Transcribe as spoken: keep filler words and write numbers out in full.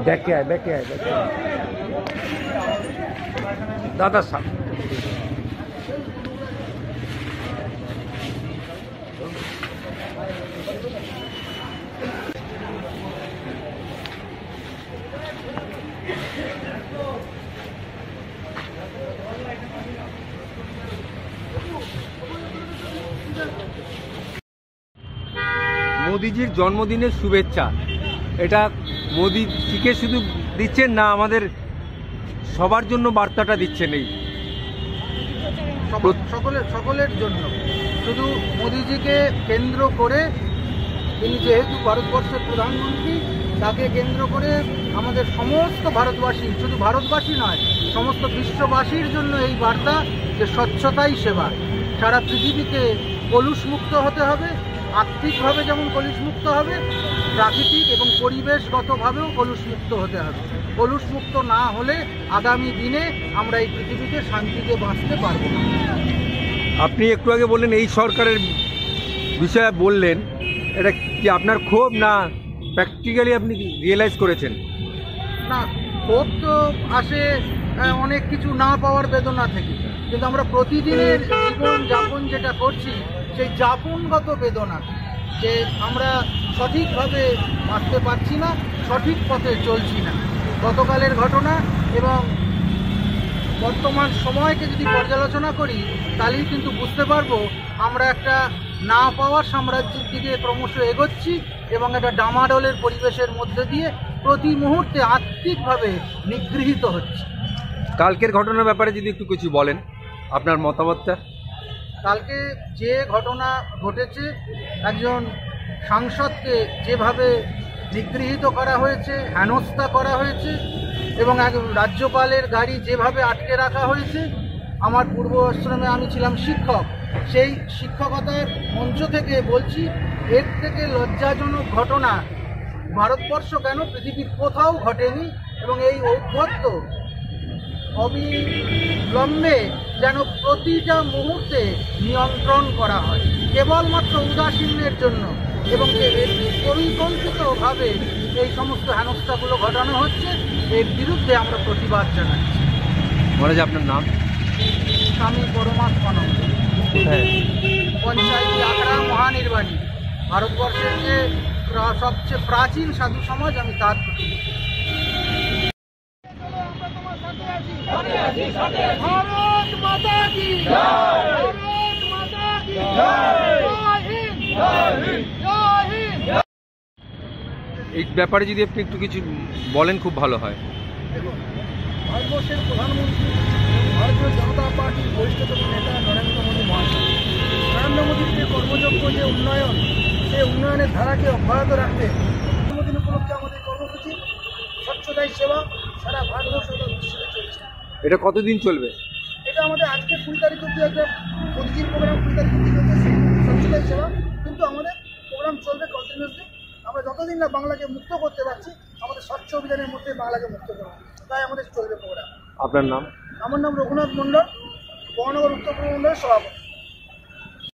ব্যাকে আয় ব্যাকে আয় ব্যাকে আয় দাদা সামনে। মোদিজির জন্মদিনের শুভেচ্ছা, এটা মোদিজিকে শুধু দিচ্ছেন না, আমাদের সবার জন্য বার্তাটা দিচ্ছেন। এই সকলের সকলের জন্য, শুধু মোদিজিকে কেন্দ্র করে, তিনি যেহেতু ভারতবর্ষের প্রধানমন্ত্রী, তাকে কেন্দ্র করে আমাদের সমস্ত ভারতবাসী, শুধু ভারতবাসী নয়, সমস্ত বিশ্ববাসীর জন্য এই বার্তা যে স্বচ্ছতাই সেবা। সারা পৃথিবীকে কলুষমুক্ত হতে হবে, আর্থিকভাবে যেমন কলুষমুক্ত হবে, প্রাকৃতিক এবং পরিবেশগতভাবেও কলুষমুক্ত হতে হবে। কলুষমুক্ত না হলে আগামী দিনে আমরা এই পৃথিবীতে শান্তিতে বাঁচতে পারবো না। আপনি একটু আগে বললেন এই সরকারের বিষয়ে বললেন, এটা কি আপনার ক্ষোভ না প্র্যাকটিক্যালি আপনি রিয়েলাইজ করেছেন? না, ক্ষোভ তো আসে অনেক কিছু না পাওয়ার বেদনা থেকে, কিন্তু আমরা প্রতিদিনের জীবন যাপন যেটা করছি সেই যাপনগত বেদনা, যে আমরা সঠিকভাবে বাঁচতে পারছি না, সঠিক পথে চলছি না। গতকালের ঘটনা এবং বর্তমান সময়কে যদি পর্যালোচনা করি, তাহলেই কিন্তু বুঝতে পারবো আমরা একটা না পাওয়ার সাম্রাজ্যের দিকে ক্রমশ এগোচ্ছি এবং একটা ডামাডোলের পরিবেশের মধ্যে দিয়ে প্রতি মুহূর্তে আত্মিকভাবে নিগৃহীত হচ্ছে। কালকের ঘটনার ব্যাপারে যদি একটু কিছু বলেন, আপনার মতামতটা। কালকে যে ঘটনা ঘটেছে, একজন সাংসদকে যেভাবে নিগৃহীত করা হয়েছে, হেনস্থা করা হয়েছে এবং এক রাজ্যপালের গাড়ি যেভাবে আটকে রাখা হয়েছে, আমার পূর্ব আশ্রমে আমি ছিলাম শিক্ষক, সেই শিক্ষকতার মঞ্চ থেকে বলছি, এর থেকে লজ্জাজনক ঘটনা ভারতবর্ষ কেন পৃথিবীর কোথাও ঘটেনি। এবং এই ঔদ্ধত্য অবিলম্বে যেন প্রতিটা মুহূর্তে নিয়ন্ত্রণ করা হয়, কেবলমাত্র উদাসীনের জন্য, এবং পরিকল্পিতভাবে এই সমস্ত হেনস্থাগুলো ঘটানো হচ্ছে, এর বিরুদ্ধে আমরা প্রতিবাদ জানাচ্ছি। মহারাজ, আপনার নাম? স্বামী পরমাত্মানন্দ, পঞ্চায়েত আখড়া মহানির্বাণী, ভারতবর্ষের যে সবচেয়ে প্রাচীন সাধু সমাজ, আমি তার প্রতি। ভারত মাতা কি জয়, ভারত মাতা কি জয়, জয় হিন্দ, জয় হিন্দ, জয় হিন্দ। এই ব্যাপারে যদি আপনি একটু কিছু বলেন খুব ভালো হয়। দেখুন, ভারতবর্ষের প্রধানমন্ত্রী, ভারতীয় জনতা পার্টির বরিষ্ঠতম নেতা নরেন্দ্র মোদী মহাশয়, নরেন্দ্র মোদীর যে কর্মযোগ্য যে উন্নয়ন, সেই উন্নয়নের ধারাকে অব্যাহত রাখতে জন্মদিন উপলক্ষে আমাদের কর্মসূচি স্বচ্ছতাই সেবা সারা ভারতবর্ষ বিশ্বতে চলছে। এটা কতদিন চলবে? এটা আমাদের আজকে কুড়ি তারিখ অব্দি একটা মোদীজির প্রোগ্রাম, কুড়ি তারিখ অব্দি চলছে স্বচ্ছতাই সেবা, কিন্তু আমাদের প্রোগ্রাম চলবে কন্টিনিউসলি। আমরা যতদিন না বাংলাকে মুক্ত করতে পারছি, আমাদের স্বচ্ছ অভিযানের মধ্যে বাংলাকে মুক্ত করবো, তাই আমাদের চলবে প্রোগ্রাম। আপনার নাম? আমার নাম রঘুনাথ মণ্ডল, বহনগর উত্তর পূর্ব মণ্ডলের সভাপতি।